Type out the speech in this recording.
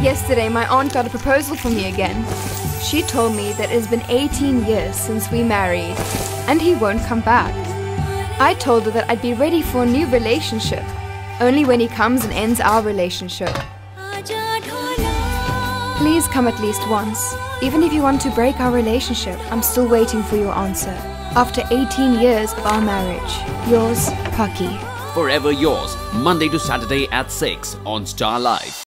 Yesterday, my aunt got a proposal for me again. She told me that it has been 18 years since we married, and he won't come back. I told her that I'd be ready for a new relationship, only when he comes and ends our relationship. Please come at least once. Even if you want to break our relationship, I'm still waiting for your answer. After 18 years of our marriage. Yours, Paki. Forever Yours, Monday to Saturday at 6 on Star Life.